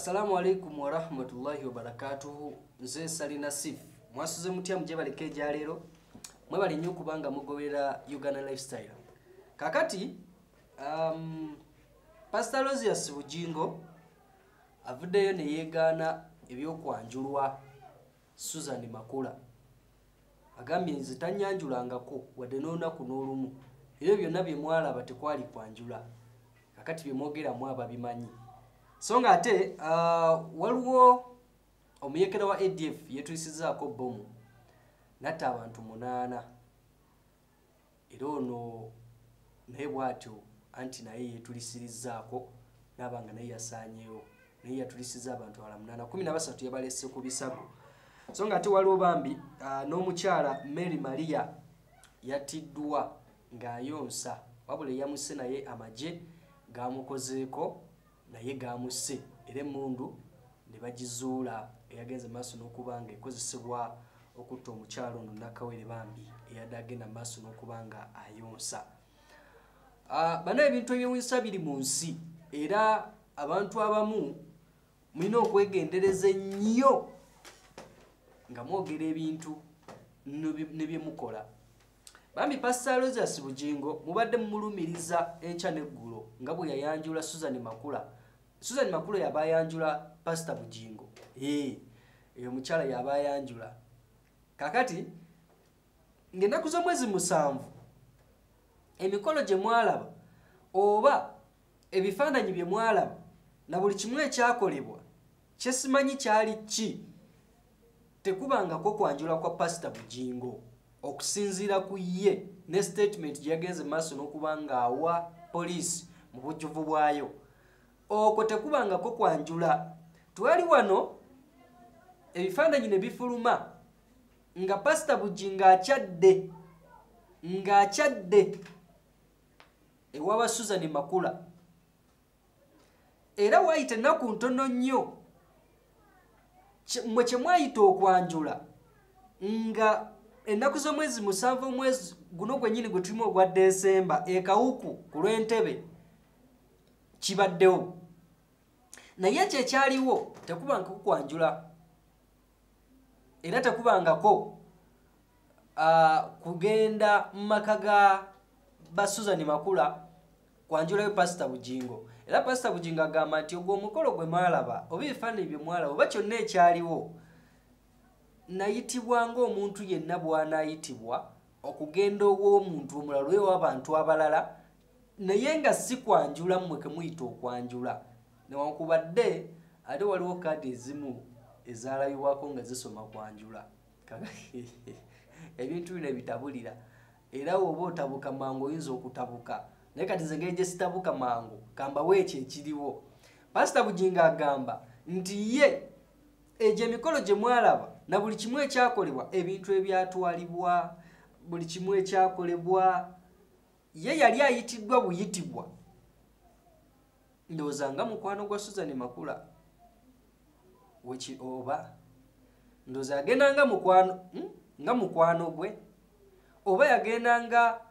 Assalamu alaikum wa rahmatullahi wa barakatuhu. Nze Salina Sif. Mwasuze mutya mjebaleke jalero. Mwebali nnyo kubanga mugobera Uganda Lifestyle. Kakati Pastor Rosias Bujingo avuddeyo ne yeegaana ebyokwanjulwa Susan Makula. Agambye nze tanyanjulangako wadde n'olunaku n'olumu. Ebyo byonna bye mwalaba tekwali kwanjula. Kakati bye mwogeramu ababimanyi. So nga ate waliwo omuyekera wa ADF yetuyisizaako bomu natta abantu 8 era ono naye bwatyo anti naye yetulisirizaako nabanga naye yasaanyeewo naye yatulisiza abantu abala 8 yabalese ku bisago. So nga ate waliwo bambi n'omukyala Mary Maria yatiddwa ng'ayonsa wabula yamuse naye amagye gamukozeeko naye gamuse era emmundu ne bagizuula eyagenze maaso n'okubanga ekozesebwa okutta omukyalo ono Nakawere bambi eyadde agenda maaso n'okubanga ayonsa. Bano ebintu ebyewunyisa biri mu nsi era abantu abamu mulina okwegendereza ennyo nga mwogera ebintu ne bye mukola. Bambi Pastor Rosias Bujingo mubadde mumulumiriza enkya n'eggulo nga bwe yayanjula Susan Makula. Susan Makula yabayanjula Pastor Bujingo. Eyo mukyala yabayanjula. Kakati ng'ennaku z'omwezi 7 emikolo gye mwalaba oba ebifaananyi bye mwalaba na buli kimu ekyakolebwa kyesimanyi kyali ki tekubangako kwanjula kwa Pastor Bujingo okusinziira ku ye ne statement gye yagenze maaso n'okubanga awa poliisi mu bujjuvu bwayo. Okwo tekubangako kwanjula. Twali wano ebifaananyi ne bifuluma nga Pastor Bujingo ng'akyadde ewawa Susan Makula era waayita ennaku ntono nnyo mwe kye mwayita okwanjula nga ennaku z'omwezi 7 omwezi guno gwennyini gwe tulimu ogwa Desemba ekawuku ku lw'entebe kibaddewo naye kyekyaliwo tekubangako kwanjula era tekubangako kugenda mu maka ga ba Susan Makula kwanjulayo Pastor Bujingo. Era Pastor Bujingo agamba nti ogwo omukolo gwe mwalaba oba ebifaananyi bye mwalaba oba kyonna ekyaliwo nayitibwa ng'omuntu yenna bw'anaayitibwa okugenda ow'omuntu omulala oyo w'abantu abalala naye nga si kwanjula mmwe ke muyita okwanjula newankubadde ate waliwo kaadi ezimu ezaalabibwako nga zisoma kwanjula. Ebintu bino bitabulira era woba otabuka mangu oyinza okutabuka naye kati nze ngeri gye sitabuka mangu kambawo ekyo ekiriwo. Pastor Bujingo agamba nti ye egyo emikolo gye mwalaba na buli kimu ekyakolebwa ebintu ebyatwalibwa buli kimu ekyakolebwa ye yali ayitiddwa buyitibwa ndowooza nga mukwano gwa Susan Makula weki oba ndowooza yagenda nga mukwano gwe oba yagenda nga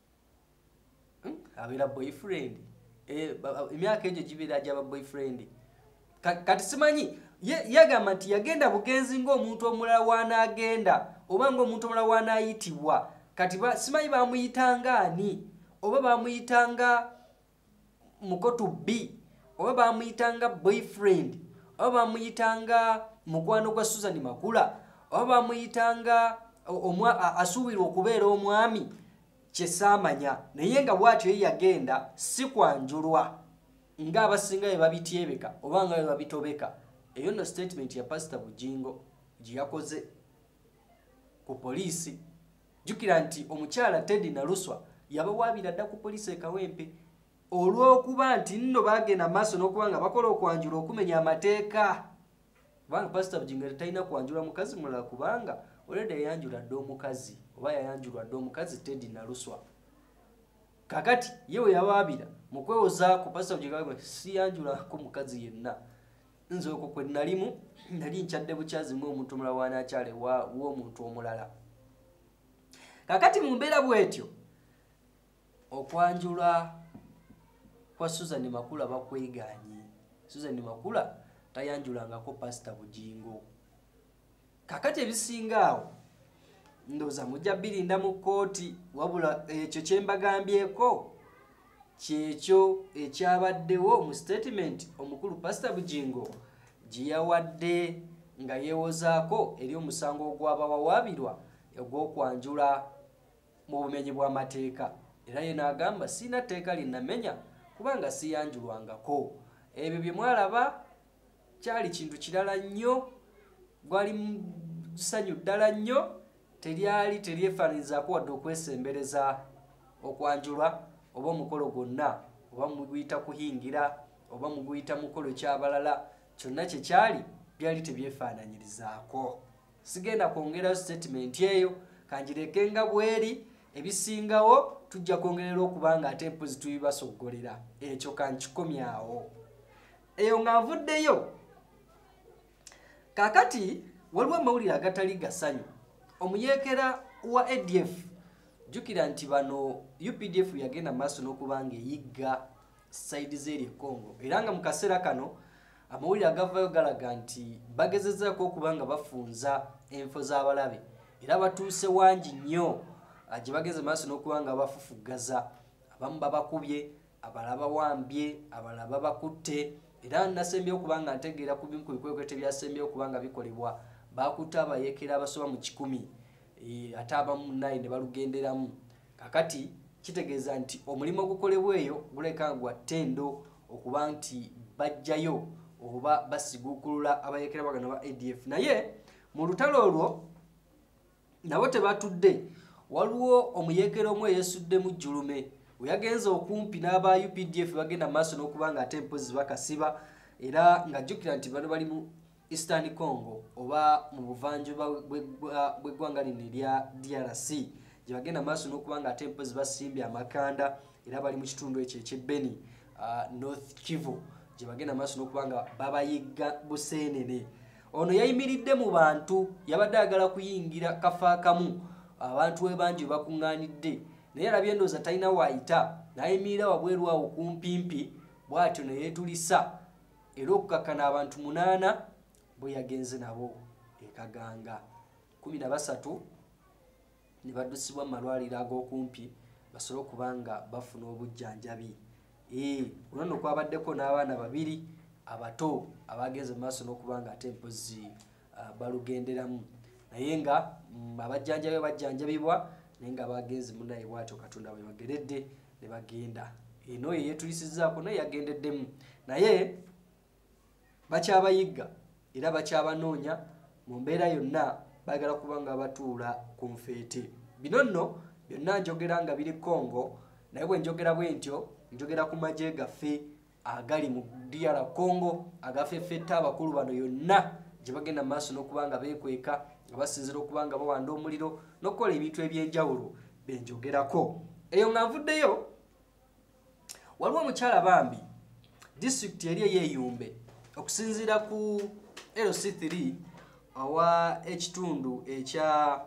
abeera boyfriend emyaka egyo gibeera gy'aba boyfriend. Kati simanyi yagamba nti yagenda bugenzi ng'omuntu omulala w'anaagenda oba ng'omuntu omulala w'anaayitibwa. Kati simanyi baamuyitanga ani oba baamuyitanga mukotu B oba baamuyitanga boyfriend oba baamuyitanga mukwano gwa Susan Makula oba baamuyitanga asuubirwa okubeera omwami kyesaamanya naye nga bw'atyo ye yagenda si kwanjulwa ng'abasinga bye babityebeka oba nga bye babitobeka. Eyo nno statement ya Pastor Bujingo gye yakoze ku poliisi. Jjukira nti omukyala Teddy Naluswa yabawaabira dda ku poliisi e Kawempe olw'okuba nti nno baagenda maaso n'okuba nga bakola okwanjula okumenya amateeka. Kubanga Pastor Bujingo talina kwanjula mukazi mulala kubanga olwedde yayanjula dda omukazi oba yayanjulwa dda omukazi Teddy Naluswa. Kakati yewe yabaabira mu kwewozaako Pastor Bujingo siyanjulako mukazi yenna nze okwo kwe nalimu nali nkyadde bukyazi mu omuntu omulala w'anaakyala w'omuntu omulala. Kakati mu mbeera bw'etyo okwanjula kwa Susan Makula bakweganye. Susan Makula tayanjulangako Pastor Bugingo. Kakati ebisingaawo ndoza mujja birinda mu kooti, wabula ekyo kye mbagambyeko kyekyo ekyabaddewo mu statement omukulu Pastor Bugingo gye yawadde nga yeewozaako eri omusango ogwabawawaabirwa ogw'okwanjula mu bumenyi bw'amateeka. Era ye n'agamba sina tteeka linnamenya kubanga siyanjulwangako. Ebyo bye mwalaba kyali kintu kirala nnyo, gwali ssanyu ddala nnyo, teryefaananyirizaako wadde okwesembereza okwanjulwa oba omukolo gwonna, oba muguyita kuhingira oba muguyita mukolo kyabalala, kyonna kye kyali byali tebyefaananyirizaako. Sigenda kwongerayo statement eyo, kanjireke nga bweri. Ebisingawo tujja kwongerera okubanga ate mpozi tubibasoggolera, ekyo kankikomyawo. Eyo nga nvuddeyo, kakati waliwo amawulire agatali gasanyu. Omuyeekera wa ADF, jjukira nti bano UPDF yagenda maaso n'okubanga eyigga sayidi z'eri e Congo, era nga mu kaseera kano amawulire agavayo galaga nti bagezezzaako okubanga bafunza enfo z'abalabe, era batuuse wangi nnyo gye bageze maaso n'okubanga bafufuggaza. Abamu babakubye, abalala bawambye, abalala babakutte, era nasembyeyo okubanga ntegeera ku bimu ku bikwekweto ebyasembyeyo okubanga bikolebwa, bakutte abayeekera abasoba mu 100, ate abamu 9 ne balugenderamu. Kakati kitegeeza nti omulimu ogukolebwa eyo guleka gwa ttendo okuba nti bajjayo oba basiguukulula abayeekera bagano ba ADF. Naye mu lutalo olwo nabo tebatudde. Waliwo omuyeekera omwe yeesuddemu jjulume, we yagenza okumpi n'aba UPDF bagenda maaso n'okubanga ate mpozi bakasiba, era nga jjukira nti bano bali mu Eastern Congo oba mu buvanjuba bw'eggwanga lino erya DRC, gye bagenda maaso n'okubanga ate mpozi basimbye amakanda, era bali mu kitundu ekyo eky'Ebeni, North Kivu, gye bagenda maaso n'okubanga babayigga buseenene. Ono yayimiridde mu bantu, yabadde ayagala kuyingira kafaakamu, abantu we bangi bakuŋŋaanidde, naye alabye endowooza talina waayita, n'ayimirira wabweru awo kumpimpi, bw'atyo ne yeetulisa, era okukakkana abantu 8 bwe yagenze nabo e Kaganga. 13 ne baddusibwa mu malwaliro ag'okumpi basobole okubanga bafuna obujjanjabi. Kuno nno kwabaddeko n'abaana 2 abato abagenze maaso n'okubanga ate mpozi balugenderamu, naye nga abajjanjabi bajjanjabibwa, naye nga bagenze munaye bw'atyo Katonda bwe bageredde ne bagenda. Eno ye yeetulisizzaako naye yagendeddemu, naye bakyabayigga era bakyabanoonya. Mu mbeera yonna baagala kubanga batuula ku nfeete. Bino nno byonna njogera nga biri Congo, naye bwe njogera bwe ntyo njogera ku magye gaffe agali mu DR Congo, agafeffetta abakulu bano yonna gye bagenda maaso n'okubanga beekweka nga basinzira okubanga bawanda omuliro n'okukola ebintu eby'enjawulo bye njogerako. Eyo nga nvuddeyo, waliwo omukyala bambi disitulikiti eri ey'Eyumbe, okusinziira ku LC3 awa ekitundu ekya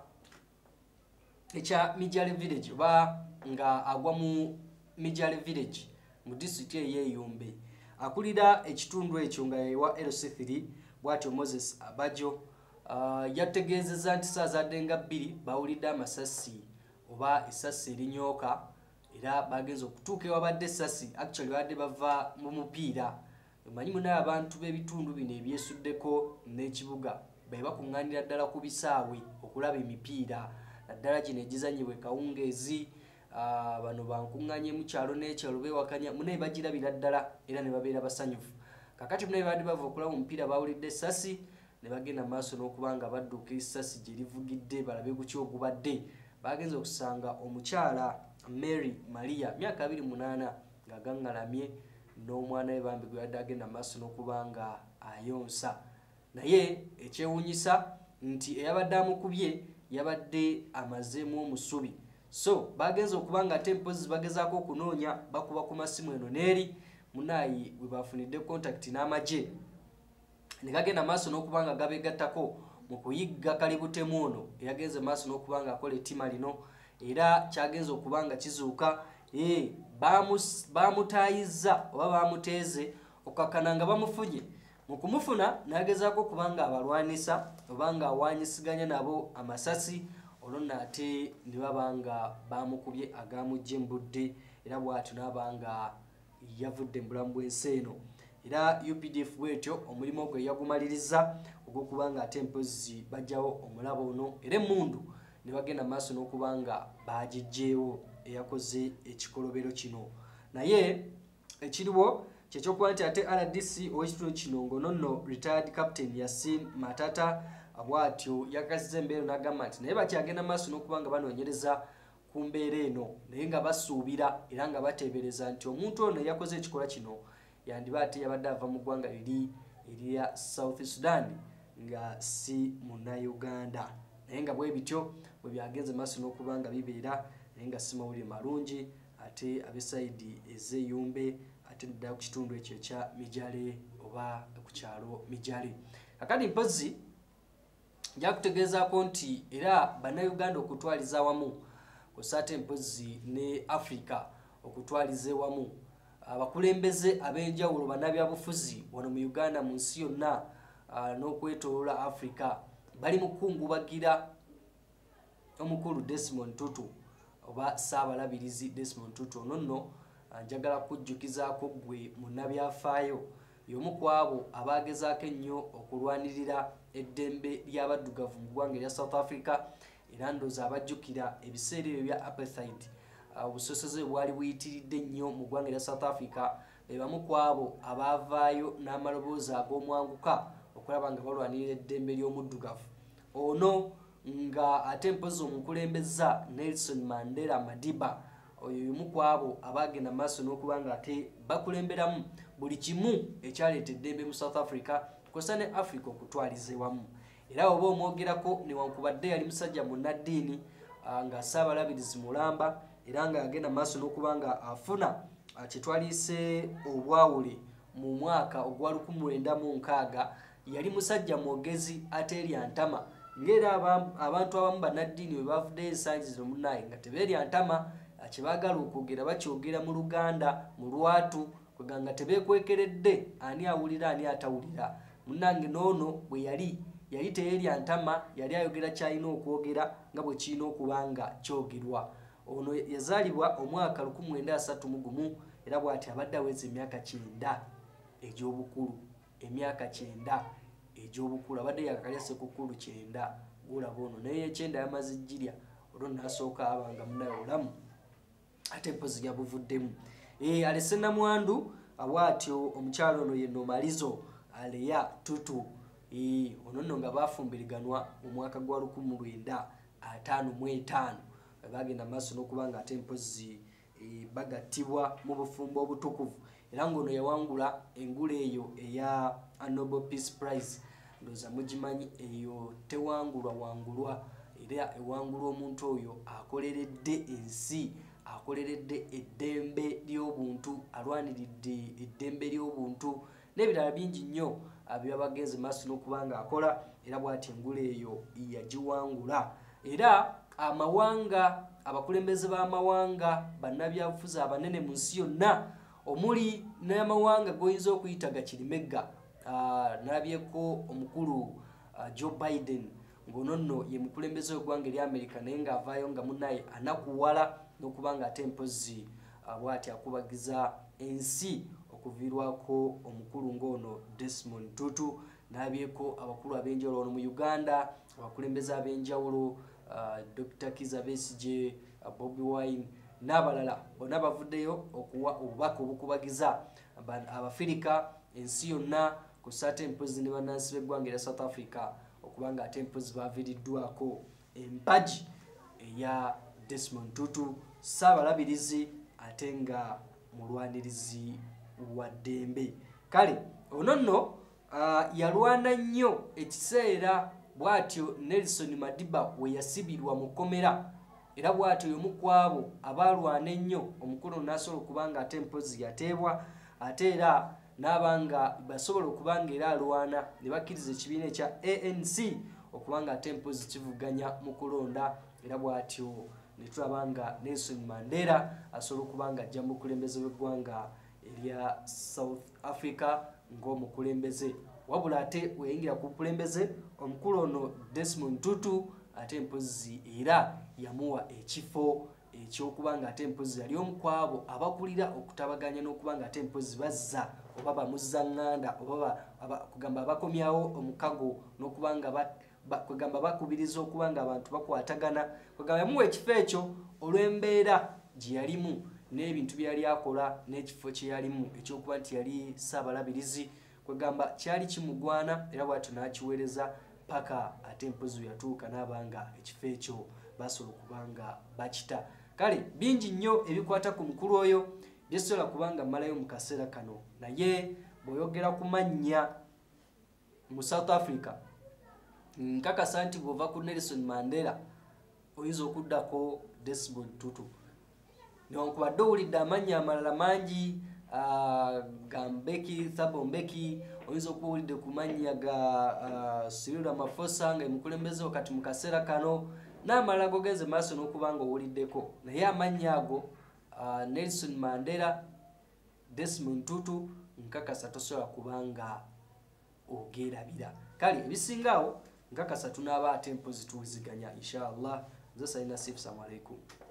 Mijale Village, oba nga agwa mu Mijale Village mu disitulikiti ey'Eyumbe. Akulira ekitundu ekyo nga ewa LC3 bw'atyo Moses Abajo yategeezezza nti saazadde nga 2 bawulidde amasasi oba essasi erinyooka, era bagenze okutuuka ewabadde essasi, actually badde bava mu mupiira. Omanyi munaye abantu b'ebitundu bino ebyesuddeko n'ekibuga be bakuŋŋaanira ddala ku bisaawe okulaba emipiira, naddala gino egizanyibwa e Kawungeezi. Bano bankuŋŋaanye mu kyalo n'ekyalo beewakanya, munaye bagirabira ddala era ne babeera basanyufu. Kakati munaye badde bava okulaba omupiira, bawulidde essasi ne bagenda maaso n'okubanga badduka essasi gye livugidde balabe ku kyogubadde. Bagenze okusanga omukyala Mary Maria myaka 28 nga gaŋŋalamye n'omwana we bambi gwe yadde agenda maaso n'okubanga ayonsa. Naye ekyewuunyisa nti eyabadde amukubye yabadde amazeemu omusubi. So bagenze okubanga ate mpozi bagezaako okunoonya bakuba ku masimu eno n'eri munayi bwe bafunidde contact n'amagye ne gagenda maaso n'okubanga gabeegattako mu kuyigga Kalibutemu ono eyagenze maaso n'okubanga akola ettima lino, era kyagenze okubanga kizuuka bamutaayizza oba bamuteeze okukakkana nga bamufunye mu kumufuna n'agezaako kubanga abalwanisa obanga awanyisiganya nabo amasasi olwo ate ne babanga bamukubye agamujjembudde era bw'atyo n'abanga yavudde mu bulamu bw'ensi eno. Era UPDF bwetyo omulimu gwe yagumaliriza ogw'okubanga ate mpozi bajjawo omulabo ono era emmundu ne bagenda maaso n'okubanga bagiggyeewo eyakoze ekikolobero kino. Naye ekiriwo kyekyokuba nti ate RDC ow'ekitundu kino ng'onono retired captain Yasin Matata bw'atyo yakasiza embeera n'agamba nti naye bakyagenda maaso n'okubanga banoonyereza ku mbeera eno naye nga basuubira era nga bateebereza nti omuntu ono yakoze ekikolwa kino yandiba ate yabadde ava mu ggwanga liri erya South Sudan nga si Munnayuganda. Naye nga bwe bityo bwe byagenze maaso n'okubanga bibeera naye nga si mawulire malungi ate ab'esayidi ez'eyumbe ate ddala ku kitundu ekyo ekya Mijale oba ku kyalo Mijale. Kakati mpozi njakutegeezaako nti era Bannayuganda okutwaliza wamu kussa ate mpozi ne Africa okutwaliza wamu abakulembeze ab'enjawulo bannabyabufuzi wano mu Uganda mu nsi yonna n'okwetooloola Africa bali mu kukungubagira omukulu Desmond Tutu oba Saabalabirizi Desmond Tutu. Ono nno njagala kujjukizaako gwe munnabyafaayo y'omu ku abo abaagezaako ennyo okulwanirira eddembe ly'abaddugavu mu ggwanga erya South Africa era ndooza abajjukira ebiseera ebyo bya apartheid obusosoze bwali buyitiridde ennyo mu ggwanga erya South Africa be bamu ku abo abaavaayo n'amaloboozi ag'omwanguka okulaba nga balwanirira eddembe ly'omuddugavu ono nga ate mpozi omukulembeza Nelson Mandela Madiba oyo y'omu ku abo abaagenda maaso n'okubanga ate bakulemberamu buli kimu ekyaleeta eddembe mu South Africa kosa ne Africa okutwaliza wamu. Era oba omwogerako newankubadde yali musajja munnaddiini nga Saabalabirizi mulamba era nga yagenda maaso n'okubanga afuna kyetwaliise obwawule mu mwaka ogwa 1906 yali musajja mwogezi ate erya ntama ng'era abantu abamu bannaddiini bwe bavuddeyo ensangi zino munnaye nga tebeerya ntama kyebaagala okwogera bakyogera mu Luganda mu lwatu kweganga tebeekwekeredde ani awulira ani atawulira. Munnange n'ono bwe yali teyeerya ntama yali ayogera kyalina okwogera nga bwe kirina okuba nga kyogerwa. Ono yazaalibwa omwaka 1931 era bw'ati abadde aweza emyaka 9 egy'obukulu. Emyaka 9 egy'obukulu abadde yakalya sekukulu 9 gulaba ono naye 9 yamaze jirya olwo n'asooka abanga munnaye olamu ate mpozi yabuvuddemu. Alese Namwandu bw'atyo omukyalo ono ye Nomalizo Aleya Tutu ono nno nga baafumbiriganwa mu mwaka gwa 1955 bagenda maaso n'okubanga ate mpozi bagattibwa mu bufumbo obutukuvu era ng'ono yawangula engule eyo eya Nobel Peace Prize. Ndooza mugimanyi eyo tewangulwa era ewangulwa omuntu oyo akoleredde ensi akoleredde eddembe ly'obuntu alwaniridde eddembe ly'obuntu n'ebirala bingi nnyo byabagenze maaso n'okubanga akola era bw'ati engule eyo yagiwangula. Era amawanga abakulembeze b'amawanga bannabyabufuzi abanene mu nsi yonna omuli n'amawanga goyinza okuyita gakirimegga nalabyeko omukulu Joe Biden ng'ono nno ye mukulembeze w'eggwanga erya America naye ng'avaayo nga munnaye anakuwala n'okubanga ate mpozi bw'ati akubagiza ensi okuviirwako omukulu ng'ono Desmond Tutu. Nalabyeko abakulu ab'enjawulo ono mu Uganda abakulembeze ab'enjawulo Dr. Kizza Besigye, Bobi Wine n'abalala bonna bavuddeyo okuwa obubaka obukubagiza Abafirika ensi yonna kussa ate mpozi ne bannansi b'eggwanga erya South Africa okubanga ate mpozi baaviiriddwako empagi eya Desmond Tutu Saabalabirizi ate nga mulwanirizi wa ddembe. Kale ono nno yalwana nnyo ekiseera bw'atyo Nelson Madiba we yasibirwa mu kkomera era bw'atyo y'omu ku abo abaalwana ennyo omukulu n'asobola okubanga ate mpozi yateebwa ate era n'abanga basobola okubanga era alwana ne bakkiriza ekibiina ekya ANC okubanga ate mpozi kivuganya mu kulonda era bw'atyo ne tulaba nga Nelson Mandela asobola okubanga ajja mu bukulembeze bw'eggwanga erya South Africa ng'omukulembeze wabula ate weyingira ku bukulembeze omukulu ono Desmond Tutu ate mpozi era yamuwa ekifo ekyokuba nga ate mpozi yali omu ku abo abakulira okutabaganya n'okuba nga ate mpozi bazza oba bamuzzaŋŋanda oba kugamba bakomyawo omukago n'okuba nga kugamba bakubiriza okuba nga abantu bakwatagana kugamba yamuwa ekifo ekyo olw'embeera gye yalimu n'ebintu byali akola n'ekifo kye yalimu ekyokuba nti yali ssaabalabirizi kwegamba kyali kimugwana era bw'atyo n'akiweereza paka ate mpozi yatuuka n'abanga ekifo ekyo basobola okubanga bakita. Kale bingi nnyo ebikwata ku mukulu oyo byesobola kubanga mmalayo mu kaseera kano, naye bw'oyogera ku mannya mu South Africa nkakasa nti bw'ova ku Nelson Mandela oyinza okuddako Desmond Tutu. Newankubadde owulidde amannya amalala mangi ga Mbeki, Thabo Mbeki, oyinza okuba owulidde ku mannya ga Cyril Ramaphosa nga emukulembeze wakati mu kaseera kano n'amalala gogenze maaso n'okuba nga owuliddeko, naye amannya ago Nelson Mandela, Desmond Tutu nkakasa tosobola kubanga ogerabira. Kale ebisingaawo nkakasa tunaaba ate mpozi tuwuliziganya inshallah. Nze Saina Sif, assalamu alaikum.